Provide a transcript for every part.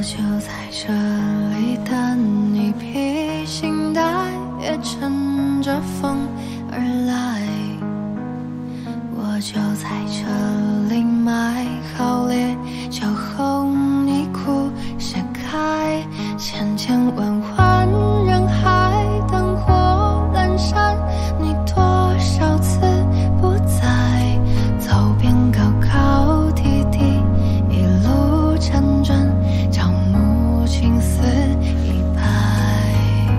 就在这里等你，披星戴月乘着风而来。我就在这里买好烈酒后你裤卸开，千千万万人海灯火阑珊，你多少次不在，走遍高高低低，一路辗转，朝暮青丝一白。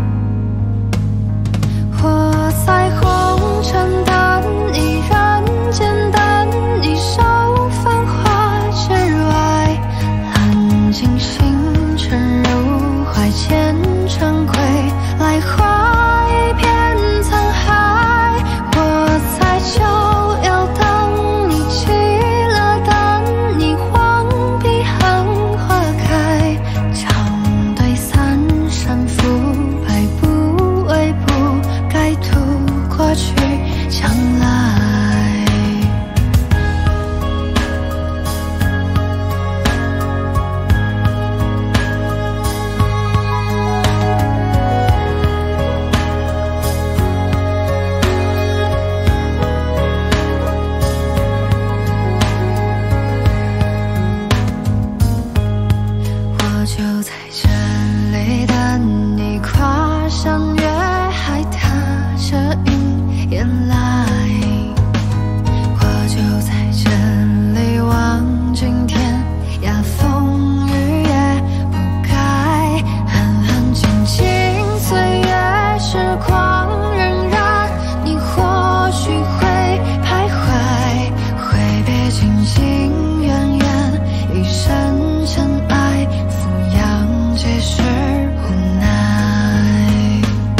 我在红尘等你，人间等你，守繁华之外，揽尽星辰入怀，前尘归来，画一片沧海。我在九幽等你，极乐等你，荒壁寒花开，长对三生腐败，不为不该图过去将来。我就在这里等你，跨山越海，踏着云烟来。我就在这里望尽天涯风雨也不改，安安静静岁月时光荏苒，你或许会徘徊，挥别情情远远，一生尘埃，俯仰皆是无奈。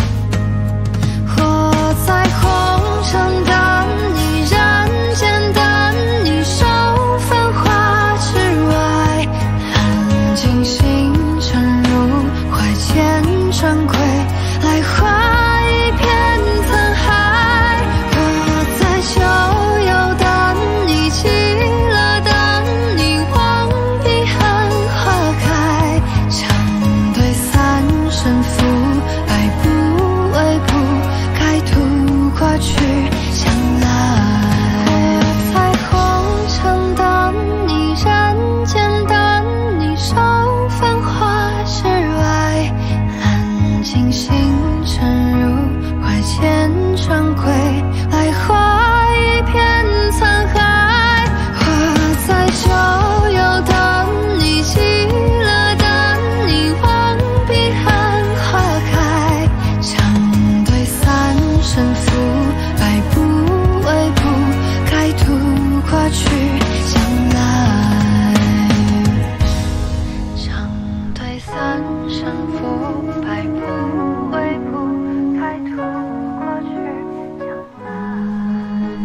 我在红尘等你，人间等你，守繁华之外，揽尽星辰入怀，千船归来，画一片沧海。我在九幽等你，极乐等你，荒壁寒花开，长对三生腐败，不为不该图过去将来。我在红尘等你，人间等你，守繁华之外，揽尽星辰入怀，千船归来，画一片沧海。我在九幽等你，极乐等你，荒壁寒花开，长对三生腐败，不为不该图过去将来。长对三生腐败，不为不该图过去将来。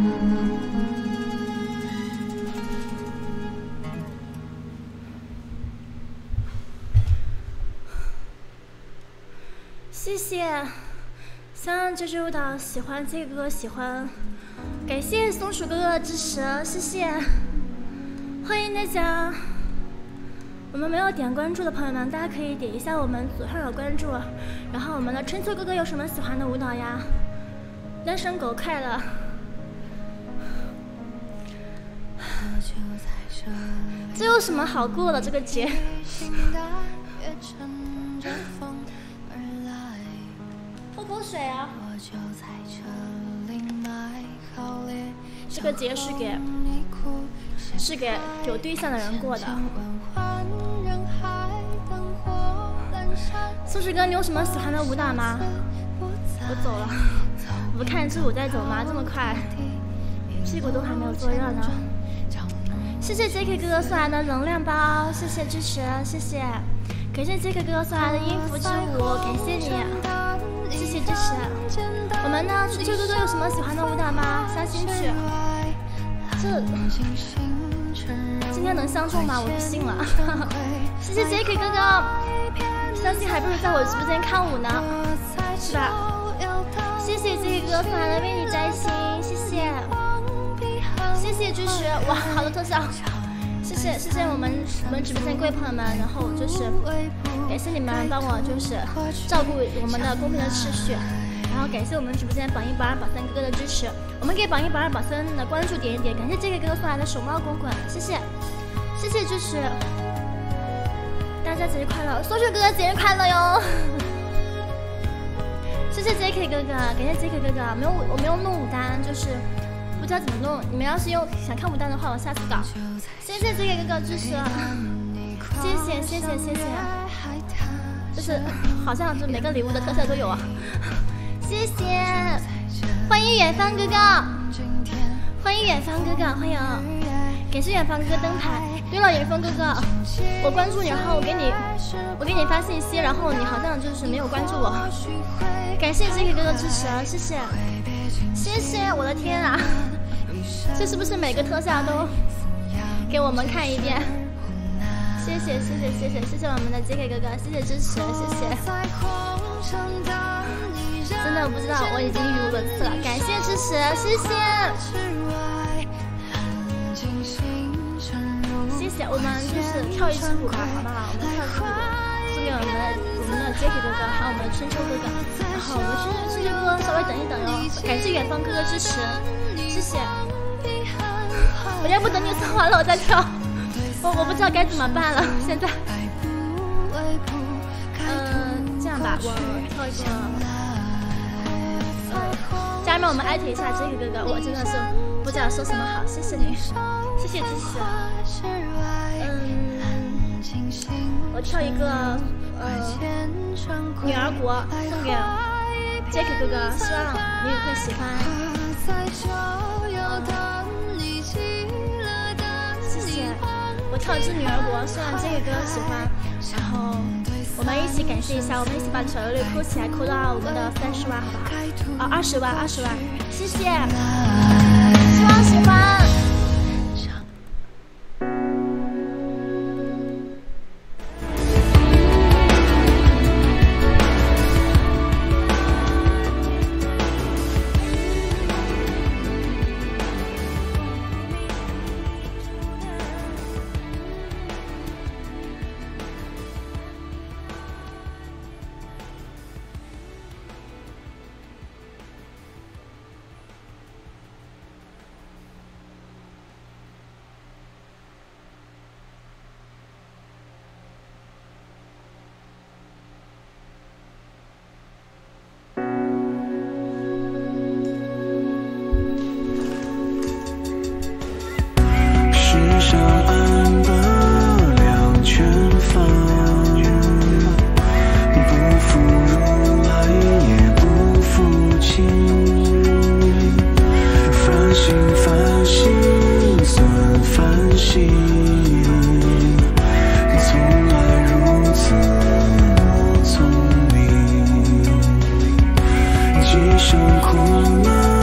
谢谢，希望这支舞蹈喜欢这个哥哥喜欢，感谢松鼠哥哥的支持，谢谢，欢迎大家。我们没有点关注的朋友们，大家可以点一下我们左上角关注。然后我们的春秋哥哥有什么喜欢的舞蹈呀？单身狗快乐。这有什么好过的这个节？喝口水啊！这个节是给有对象的人过的。松鼠哥，你有什么喜欢的舞蹈吗？我走了，我不看支舞再走吗？这么快，屁股都还没有坐热呢。谢谢 JK 哥哥送来的能量包，谢谢支持，谢谢，感谢 JK 哥哥送来的音符之舞，感谢你，谢谢支持。我们呢，春秋哥哥有什么喜欢的舞蹈吗？相亲曲，这今天能相中吗？我不信了。谢谢 JK 哥哥，相信还不如在我直播间看舞呢，是吧？谢谢 JK 哥哥送来的为你摘星，谢谢，谢谢支持，哇，好多特效。 谢谢我们直播间各位朋友们，然后就是感谢你们帮我就是照顾我们的公平的秩序，然后感谢我们直播间榜一、榜二、榜三哥哥的支持，我们给榜一、榜二、榜三的关注点一点，感谢这个哥哥送来的手猫滚滚，谢谢支持，大家节日快乐，松雪哥哥节日快乐哟！谢谢 JK 哥哥，感谢 JK 哥哥，我没有弄舞单，就是不知道怎么弄。你们要是想看舞单的话，我下次搞。谢谢 JK 哥哥支持，谢谢，就是好像就每个礼物的特色都有啊。谢谢，欢迎远方哥哥，欢迎，感谢远方哥哥灯牌。对了，远方哥哥，我关注你，然后我给你发信息，然后你好像就是没有关注我。感谢 JK 哥哥支持，谢谢，我的天啊，这是不是每个特效都给我们看一遍？谢谢我们的 JK 哥哥，谢谢支持，谢谢。真的不知道，我已经语无伦次了，感谢支持，谢谢，我们就是跳一支舞吧，好不好？我们跳支舞，送给我们的 JK 哥哥，还有我们的春秋哥哥。然后我们春秋哥哥稍微等一等哟，感谢远方哥哥支持，谢谢。我要不等你唱完了我再跳，我不知道该怎么办了，现在。这样吧，我跳一个。家人们，我们艾特一下 JK 哥哥，我真的是不知道说什么好，谢谢你，谢谢支持。我跳一个女儿国送给 JK 哥哥，希望你也会喜欢。谢谢，我跳一支女儿国，希望 JK 哥哥喜欢。然后我们一起感谢一下，我们一起把小六六扣起来，扣到我们的30万，好不好？20万，谢谢，希望喜欢。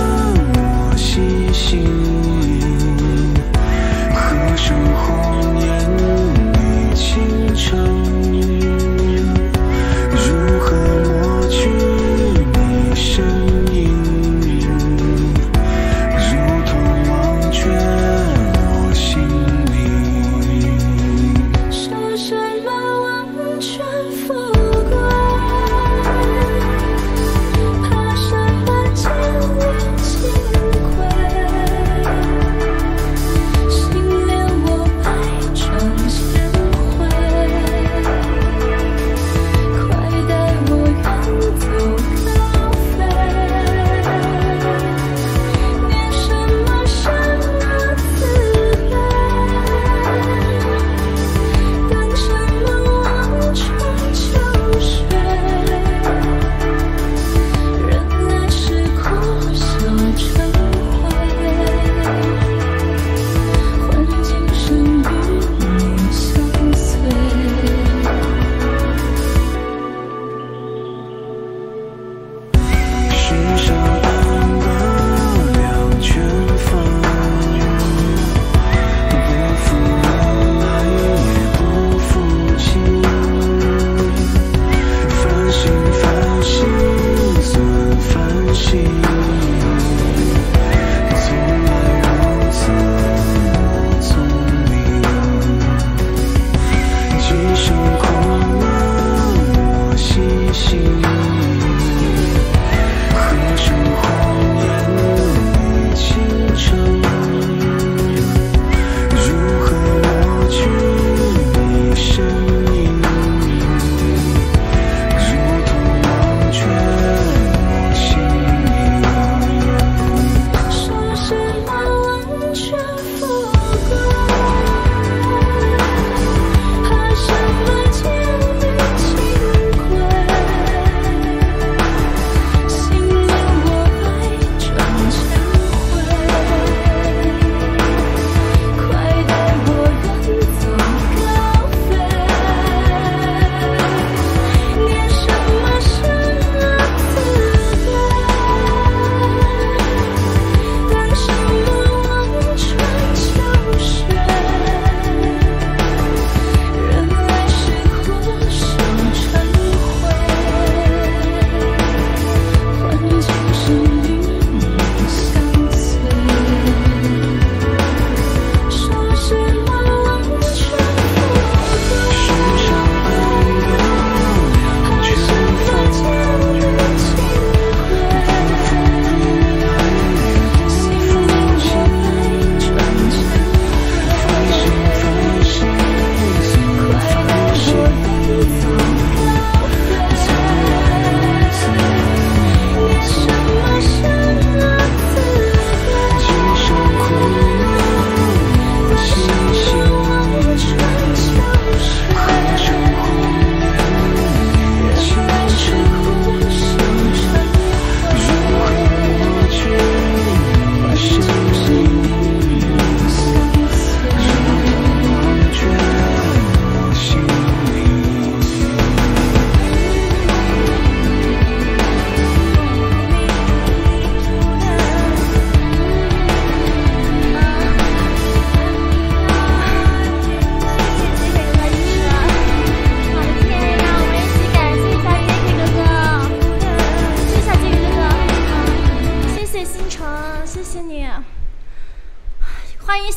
何生红颜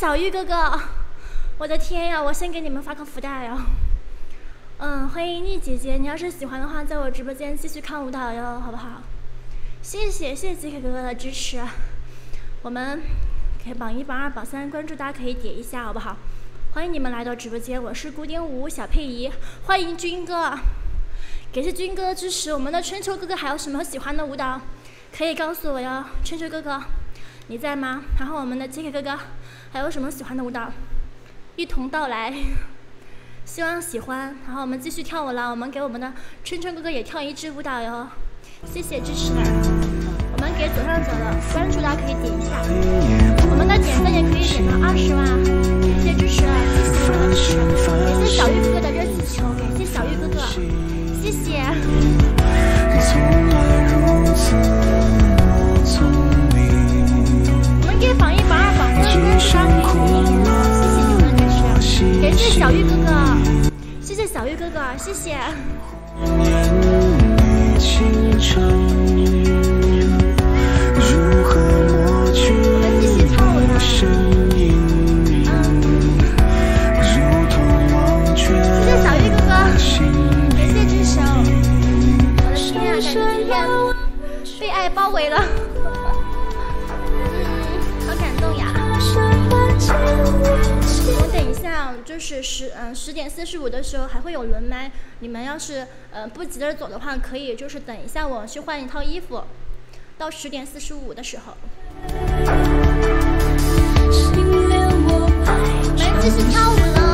小玉哥哥，我的天呀！我先给你们发个福袋哟。欢迎丽姐姐，你要是喜欢的话，在我直播间继续看舞蹈哟，好不好？谢谢杰克哥哥的支持，我们可以榜1、榜2、榜3关注，大家可以点一下，好不好？欢迎你们来到直播间，我是古典舞小佩仪，欢迎军哥，感谢军哥的支持。我们的春秋哥哥还有什么喜欢的舞蹈，可以告诉我哟。春秋哥哥，你在吗？然后我们的杰克哥哥还有什么喜欢的舞蹈，一同到来，希望喜欢。然后我们继续跳舞了，我们给我们的春秋哥哥也跳一支舞蹈哟，谢谢支持。我们给左上角的关注大家可以点一下，我们的点赞也可以点到20万，感谢支持，谢谢你们的支持，感谢小玉哥哥的热气球，感谢小玉哥哥，谢谢。我们给榜1、榜2、榜3关注大家可以点一下，谢谢你们的支持，感谢小玉哥哥，谢谢小玉哥哥，谢谢。我们继续跳舞了。谢谢小玉哥哥，感谢支持哦。我的天啊，感觉今天被爱包围了，好感动呀！我等一下就是10点45的时候还会有轮麦，你们要是不急着走的话，可以就是等一下我去换一套衣服，到10点45的时候。我们继续跳舞了。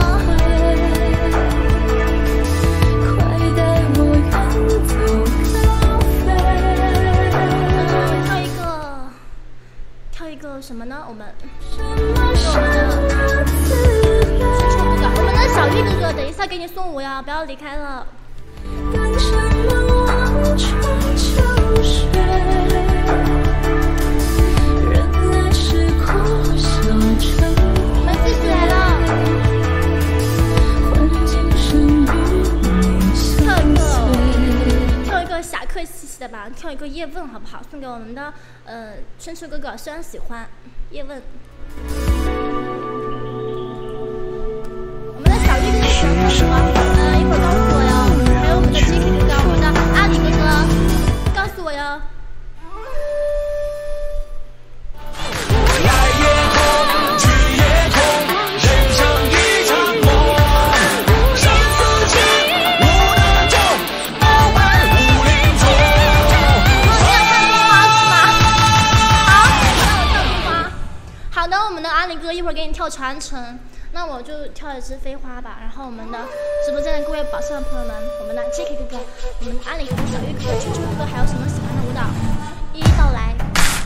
跳一个什么呢？我们的小玉哥哥，等一下给你送舞呀，不要离开了。我们继续来了，跳一个侠客气息的吧，跳一个叶问好不好？送给我们的春秋哥哥，虽然喜欢叶问。我们的小玉哥哥喜欢什么？一会儿告诉我哟。还有我们的 J.K 哥哥，我们的阿里哥哥，告诉我哟。好的，我们的阿里哥一会儿给你跳传承，那我就跳一支飞花吧。然后我们的直播间的各位宝藏朋友们，我们的 J.K 哥哥，我们的阿里哥哥、小玉哥哥、春秋哥哥，还有什么喜欢的舞蹈，一一道来。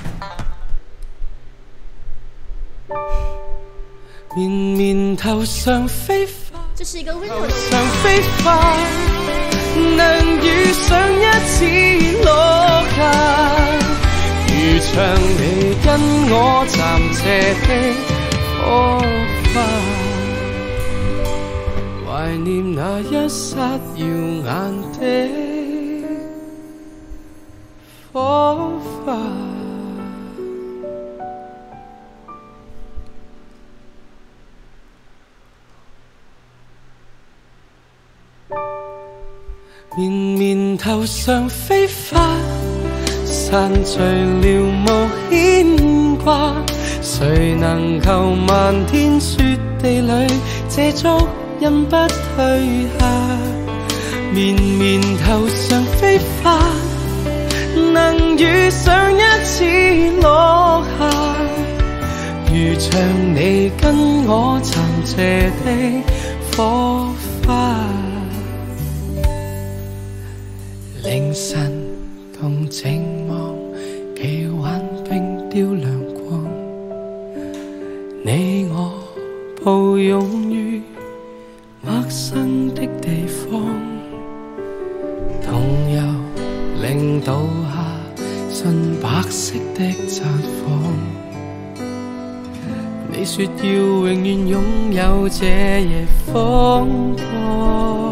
绵绵头上飞花， 这是一个温柔的上飞花，能遇上一次落下。如像你跟我暫借的火花，懷念那一剎耀眼的火花。綿綿頭上飛花，散聚了無牽掛，誰能求漫天雪地裏這足印不退下？綿綿頭上飛花，能遇上一次落下，如像你跟我暫借的火花。凌晨共靜望奇幻並雕亮光，你我抱擁於陌生的地方，同遊令倒下純白色的札幌。你說要永遠擁有這夜風光，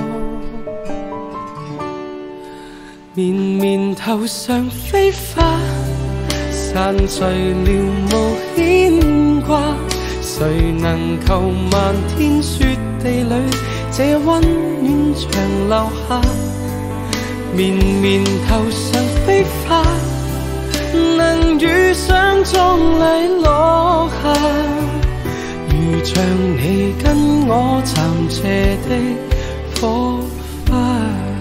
綿綿頭上飛花，散聚了無牽掛， 谁能求漫天雪地里，这温暖长留下？绵绵头上飞花，能遇上壮丽落下，如像你跟我暂借的火花。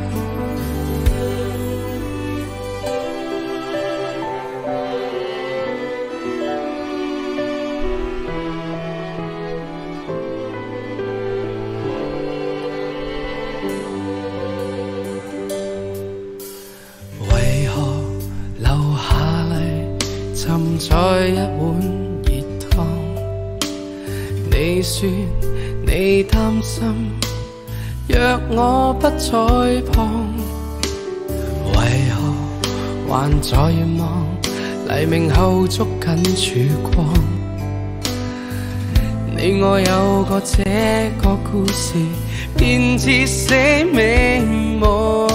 为何留下嚟浸在一碗熱湯？你說你擔心，若我不在旁，為何還在望黎明後捉緊曙光？你我有個這個故事，便似寫美夢。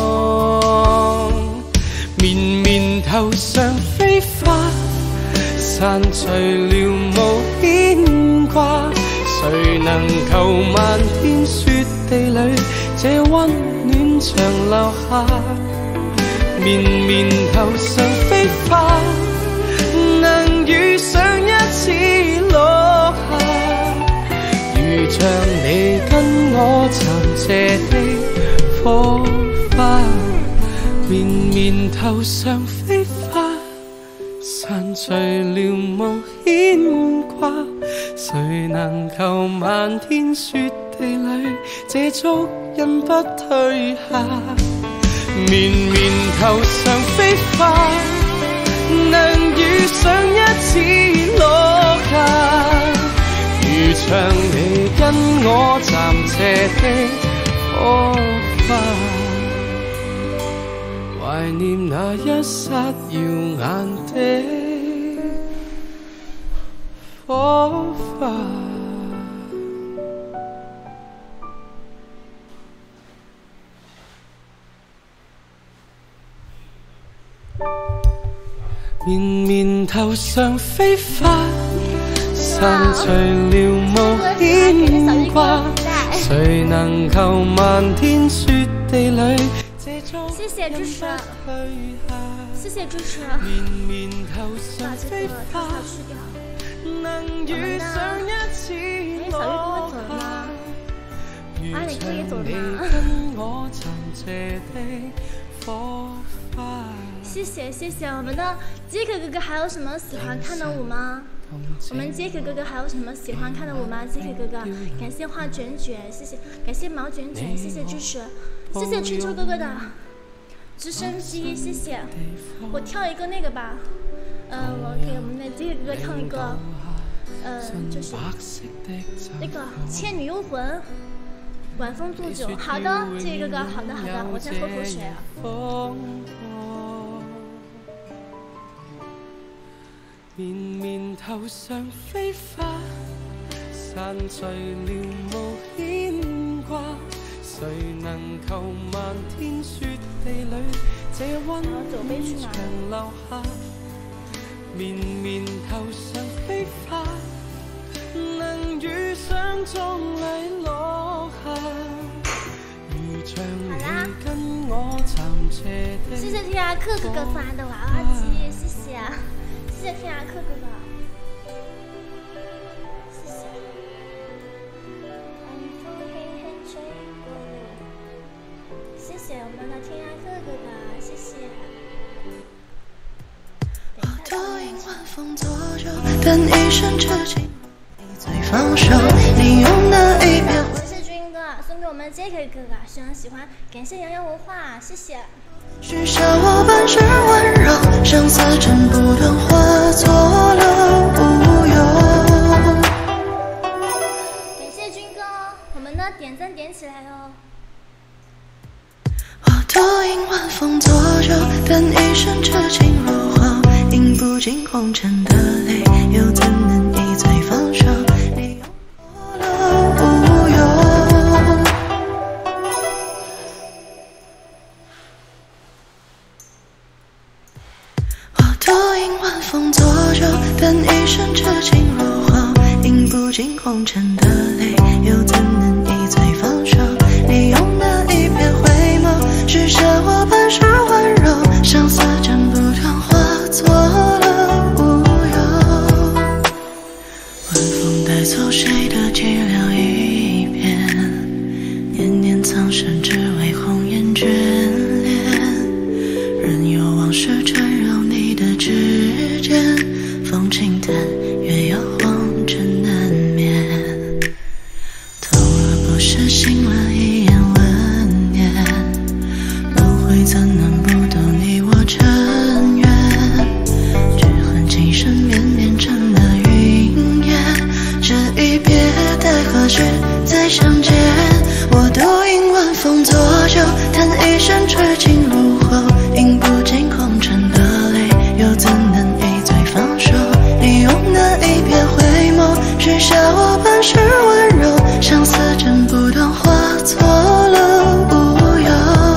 綿綿頭上飛花，散除了無牽掛。誰能求漫天雪地裏，這溫暖長留下？綿綿頭上飛花，能遇上一次落下，如像你跟我暫借的火花。綿綿頭上飛花，散除了無牽掛。誰能求漫天雪地裏，這足印不退下？綿綿頭上飛花，能遇上一次落下，如像你跟我暫借的火花。懷念那一剎耀眼的火花。綿綿頭上飛花，散除了無牽掛。誰能求漫天雪地裏？ 謝謝支持，謝謝支持。把這個套套去掉。我們的小玉哥哥走了嗎？啊，你哥也走了嗎？謝謝謝謝。我們的杰克哥哥還有什麼喜歡看的舞嗎？我們杰克哥哥還有什麼喜歡看的舞嗎？杰克哥哥，感謝畫卷卷，謝謝，感謝毛卷卷，謝謝支持，謝謝春秋哥哥的直升機，謝謝。我跳一個那個吧，我給我們的杰克哥哥跳一個，就是那個《倩女幽魂》，晚風渡酒。好的，杰克哥哥，好的好的，我先喝口水啊。綿綿頭上飛花，散除了無牽掛。誰能求漫天雪地裏，這溫暖長留下？綿綿頭上飛花，能遇上壯麗落下，如像你跟我暫借的。謝謝天涯客哥哥發的娃娃機，謝謝。謝謝天涯客哥哥，謝謝。晚風輕輕吹過，謝謝我們的天涯客哥哥，謝謝。我都因晚風左右，但一生痴情，你最放手，你用那一秒。謝謝軍哥送給我們杰克哥哥，希望喜歡，感謝洋洋文化，謝謝。許下我半世溫柔，相思針不斷化作了烏有。感謝軍哥，我們的點讚點起來哦。我都因晚風左右，但一生痴情如虹，飲不盡紅塵的淚，又怎能一醉放手？你用過了烏有。晚風左右，但一生痴情如虹，飲不盡。 红尘的泪，又怎能一嘴放手？你用的一片回眸，许下我半世温柔，相思斩不断，化作了乌有。晚风带走谁的寂寥一片，年年苍生只为红颜眷恋，任由往事缠绕你的指尖，风轻淡，月摇晃尘难眠。痛了不是醒了一眼温念，轮回怎能不懂你我尘缘？只恨情深绵绵成了云烟，这一别待何时再相见？我独饮晚风作酒，叹一声痴情入喉，饮不尽红尘的泪，又怎能一醉放手？你用的一片回眸，许下我半世温柔，相思斩不断，化作了乌有。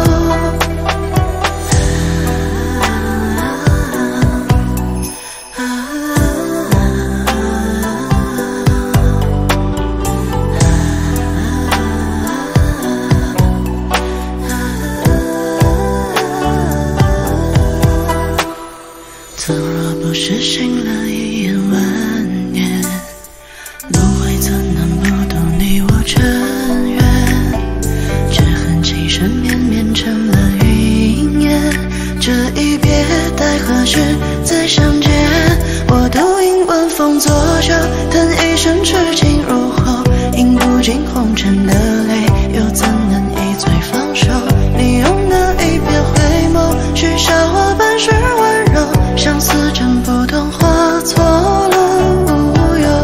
倘若不是醒了一眼温念，轮回怎能不懂你我尘缘？只恨情深绵绵成了云烟，这一别待何时再相见？我独饮晚风作酒，叹一声痴情入喉，饮不尽红尘的泪，又怎能一醉放手？你用的一片回眸，许下我半世温柔，相思斩不断，化作了乌有。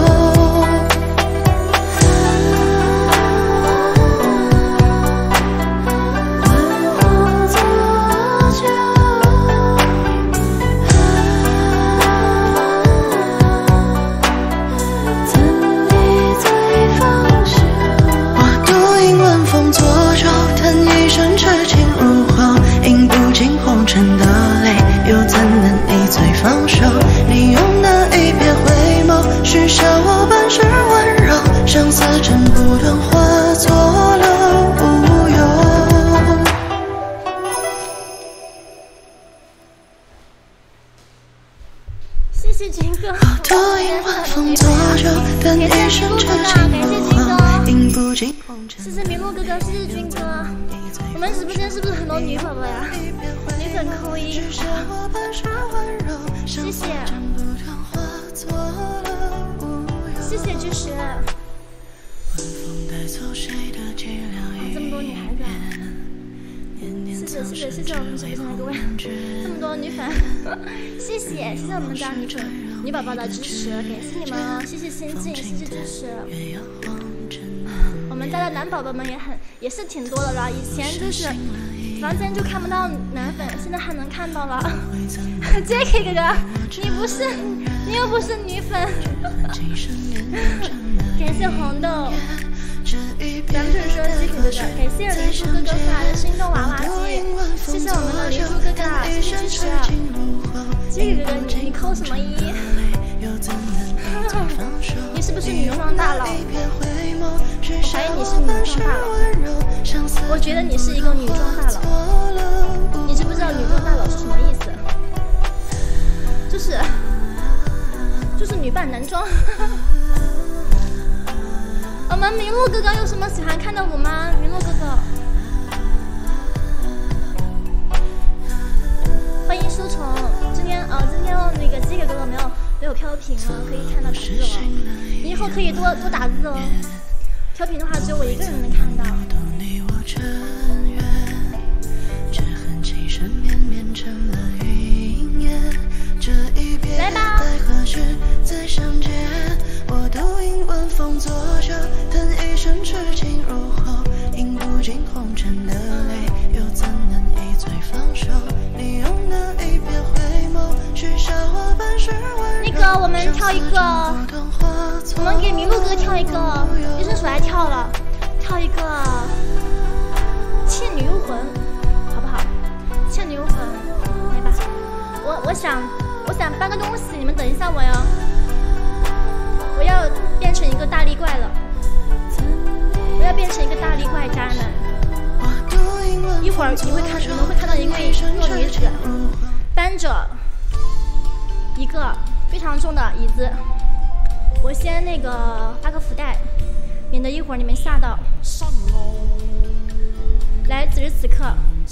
晚风作酒，怎一醉方休？我独饮晚风作酒，叹一声痴情入喉，饮不尽红尘的泪，又怎能一醉放手？你用的一片回眸，许下我半世温柔，相思斩不断，化作了乌有。 谢谢军哥， 我独饮晚风作酒，叹一声痴情入喉，饮不尽红尘。 谢谢麋鹿哥哥，谢谢军哥。我们直播间是不是很多女宝宝呀？女粉扣一，谢谢。谢谢支持。这么多女孩子，谢谢我们直播间的各位，这么多女粉，谢谢我们家女宝宝的支持，感谢你们哦，谢谢心境，谢谢支持。我们家的男宝宝们也是挺多的了，以前就是房间就看不到男粉，现在还能看到了。Jacky 哥哥，你又不是女粉。感谢红豆。咱们就是说 Jacky 哥哥，感谢林叔哥哥送来的心动娃娃机，谢谢我们的林叔哥哥，谢谢支持。Jacky 哥哥，你扣什么一？你是不是女装大佬？我怀疑你是女装大佬，我觉得你是一个女装大佬。你知不知道女装大佬是什么意思？就是女扮男装。我们麋鹿哥哥有什么喜欢看的舞吗？麋鹿哥哥，欢迎书虫。今天那个Jacky哥哥没有飘屏了，可以看到打字了。你以后可以多打字哦。飘屏的话，只有我一个人能看到。来吧。我独饮晚风作酒，叹一声痴情入喉，饮不尽红尘的泪，又怎能一醉放手？你用的一片回眸，许下我半世温柔。那个，我们跳一个，我们给麋鹿哥跳一个，医生鼠来跳了，跳一个《倩女幽魂》，好不好？《倩女幽魂》，来吧。我想搬个东西，你们等一下我哟。我要变成一个大力怪了，我要变成一个大力怪渣男。一会儿你们会看到一位弱女子搬着一个非常重的椅子，我先那个发个福袋，免得一会儿你们吓到。来，此时此刻，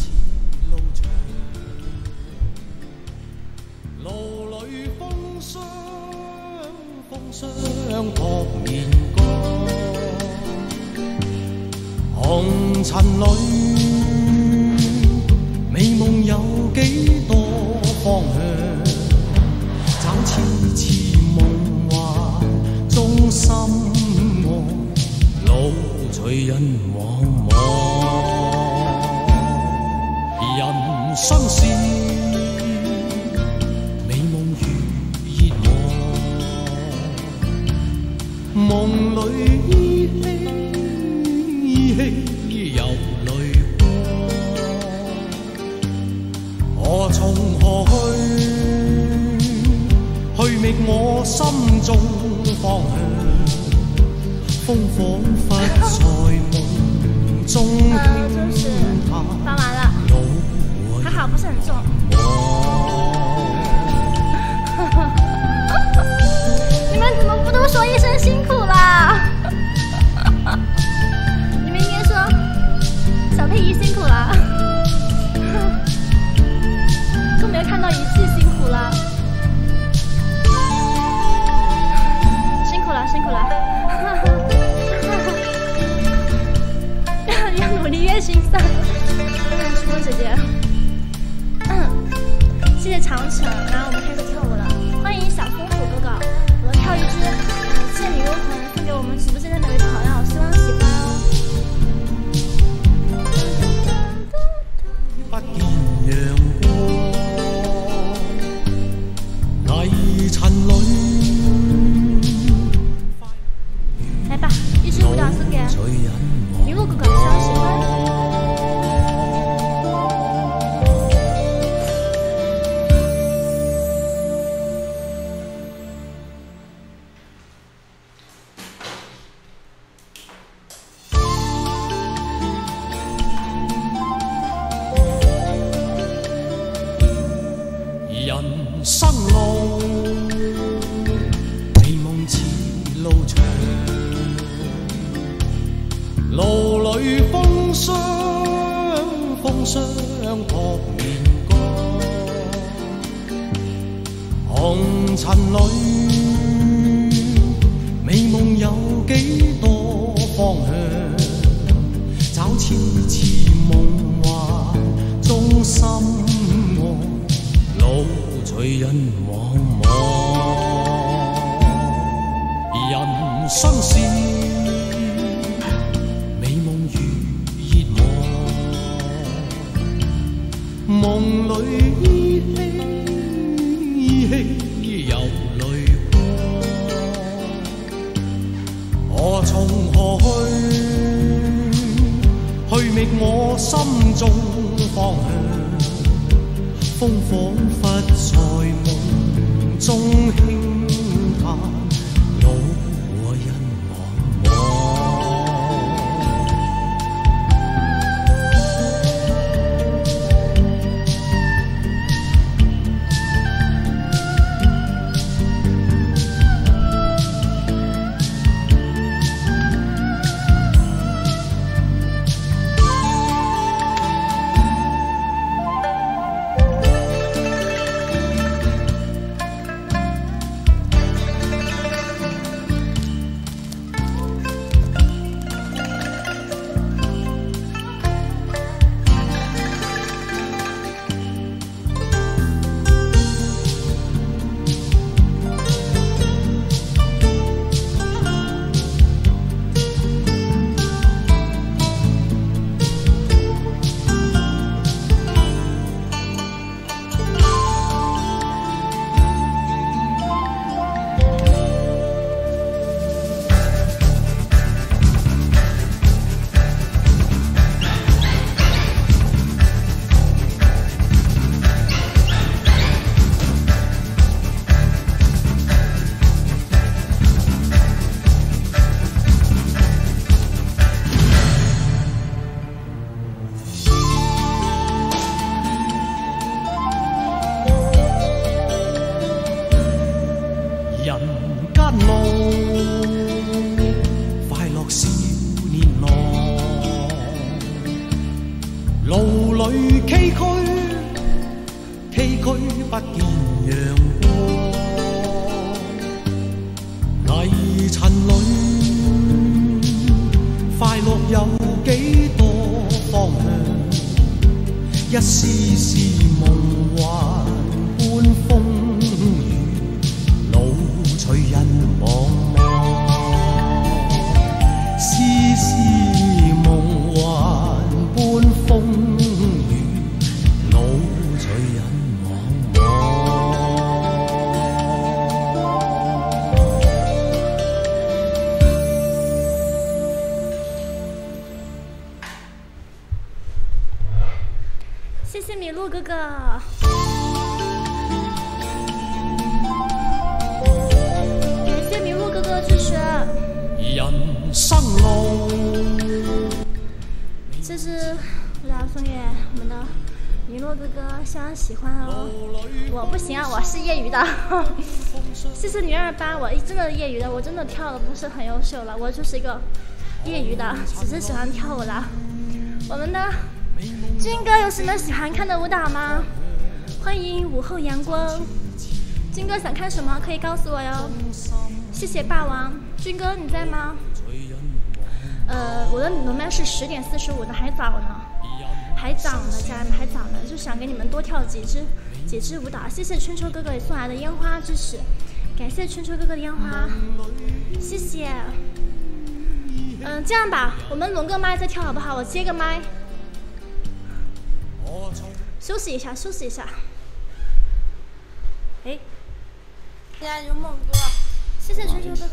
路里风霜扑面干，红尘里美梦有几多方向？找次次梦幻中心爱，路随人茫茫。人生是美梦如热望，梦里依稀有泪光。我從何去覓我心中方向？風彷彿在夢中輕彈。 發完了，還好不是很重。你們怎麼不都說一聲辛苦啦？你們應該說小佩姨辛苦了，都沒有看到一句辛苦了，辛苦了，辛苦了。要努力越心酸。初中姐姐，谢谢长城，然后我们开始跳舞了。欢迎小松鼠哥哥，我跳一支《倩女幽魂》送给我们直播间的每位朋友，希望喜欢哦。 不見陽光，泥塵裏。 來吧，一支舞蹈送給麋鹿哥哥，希望喜歡。 人生路，美夢似路長，路裏風霜撲面干，紅塵裏美夢有幾多方向？找次次夢幻中心愛，路隨人茫茫。人生是美夢如熱望，夢裏依稀有淚光。我從何去覓我心中方向？風彷彿在夢中輕彈，路和人茫茫。 里崎岖，崎岖不見陽光。泥塵裏，快樂有幾多方向？一絲絲夢幻般風雨，老隨人茫茫。絲絲夢幻般風雨，老隨人茫茫。 谢谢麋鹿哥哥，感谢麋鹿哥哥的支持。 人生路， 这是我要送给我们的麋鹿哥哥，希望喜欢哦。我不行啊，我是业余的。谢谢028，我真的业余的，我真的跳的不是很优秀了，我就是一个业余的，只是喜欢跳舞的。我们的军哥有什么喜欢看的舞蹈吗？欢迎午后阳光。军哥想看什么可以告诉我哟。谢谢霸王，军哥你在吗？我的轮麦是10点45的，还早呢，还早呢，家人们还早呢，就想给你们多跳几支舞蹈。谢谢春秋哥哥也送来的烟花支持，感谢春秋哥哥的烟花，谢谢。这样吧，我们轮个麦再跳好不好？我接个麦。休息一下，休息一下。哎， 加油，梦哥！ 谢谢春秋哥哥。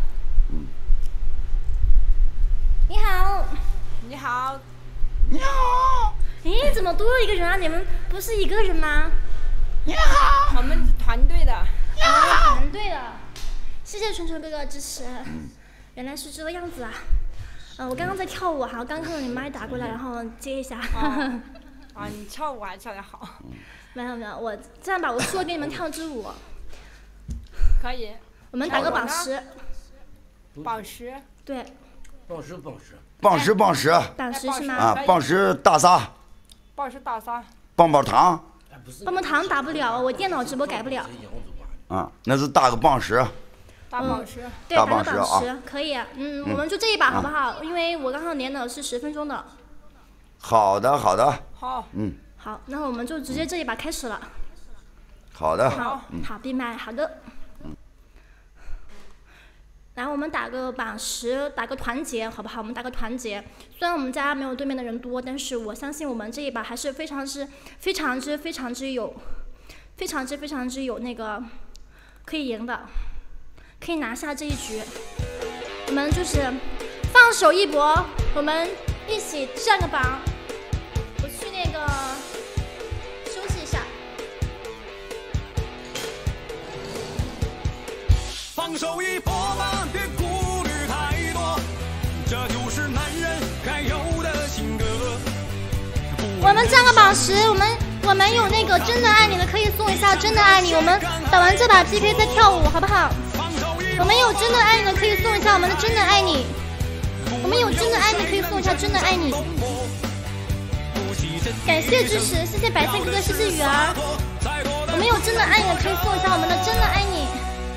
你好。 你好。 你好。咦，怎么多了一个人啊？你们不是一个人吗？ 你好。我们是团队的。 团队的。谢谢春秋哥哥的支持。原来是这个样子啊。我刚刚在跳舞哈，刚看到你麦打过来，然后接一下。 你跳舞还跳得好。 没有没有，我这样吧，我说给你们跳支舞。 可以。 我们打个榜10。 榜10。 对。 榜10。 榜10是吗？ 啊，榜10大撒。 榜10大撒。 棒棒糖。 棒棒糖打不了，我电脑直播改不了。 啊，那是打个榜10。 打榜10。 对，打个榜10可以。我们就这一把好不好？因为我刚刚连的是10分钟的。 好的。 好。 好，那我们就直接这一把开始了。 好的。 好，闭麦，好的。来，我们打个榜10，打个团结，好不好？我们打个团结。虽然我们家没有对面的人多，但是我相信我们这一把还是非常之有那个可以赢的，可以拿下这一局。我们就是放手一搏，我们一起上个榜。我去那个休息一下。 放手一搏吧，别顾虑太多，这就是男人该有的性格。 我们上个榜10，我们有那个真的爱你的可以送一下真的爱你。我们打完这把 PK 再跳舞好不好？我们有真的爱你的可以送一下我们的真的爱你。我们有真的爱你可以送一下真的爱你。感谢支持，谢谢白菜哥哥，谢谢雨儿。我们有真的爱你的可以送一下我们的真的爱你。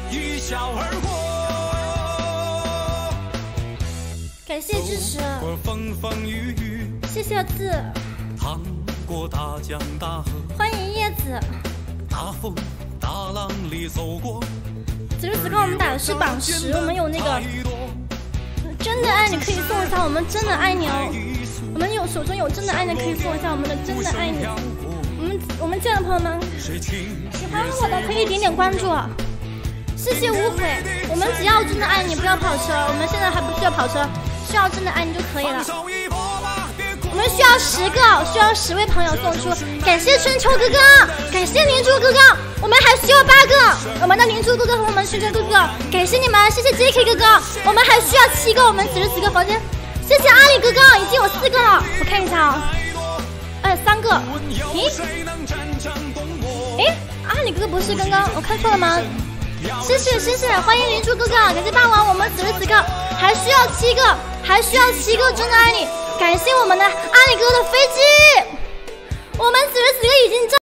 感谢支持，谢谢字，欢迎叶子。此时此刻我们打的是榜10，我们有那个真的爱你可以送一下我们真的爱你哦。我们手中有真的爱你可以送一下我们的真的爱你。我们这样的朋友们，喜欢我的可以点点关注。谢谢无悔，我们只要真的爱你，不要跑车。我们现在还不需要跑车，需要真的爱你就可以了。我们需要10位朋友送出。感谢春秋哥哥，感谢灵珠哥哥，我们还需要8个。我们的灵珠哥哥和我们春秋哥哥，感谢你们，谢谢 JK 哥哥。我们还需要7个，我们此时此刻房间。谢谢阿里哥哥，已经有4个了，我看一下啊，3个。阿里哥哥不是刚刚我看错了吗？谢谢，欢迎灵珠哥哥，感谢霸王。我们此时此刻还需要7个，真的爱你。感谢我们的阿里哥的飞机， 我们此时此刻已经